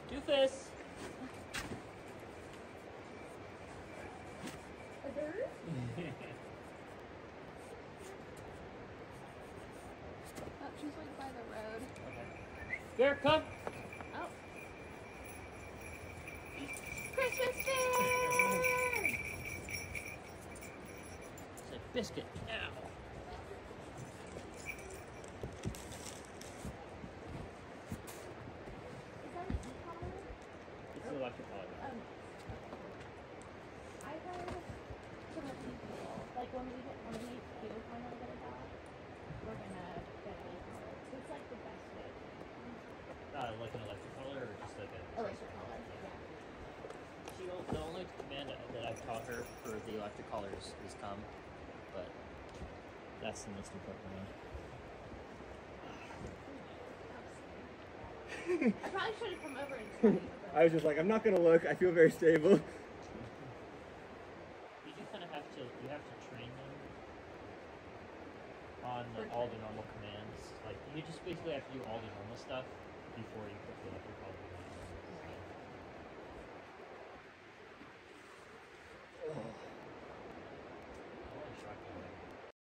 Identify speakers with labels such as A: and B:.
A: Doofus!
B: A bird?
C: Oh, she's like by the road.
A: Okay. Here, come!
C: Oh. Christmas fair!
A: It's a biscuit. Now.
B: Is that an e-collar?
A: It's an electric collar.
B: I heard from a few people, like when we do finally get a dog, we're gonna get an e-collar. It's like the best way.
A: Like an electric collar or just like a...
B: Electric collar, yeah.
A: The only command that I've taught her for the electric collar is come, but that's the most important one.
B: I probably should have come over and told you.
D: I was just like, I'm not gonna look. I feel very stable.
A: You do kind of have to train them on all the normal commands. Like, you just basically have to do all the normal stuff before you put the electric collar in.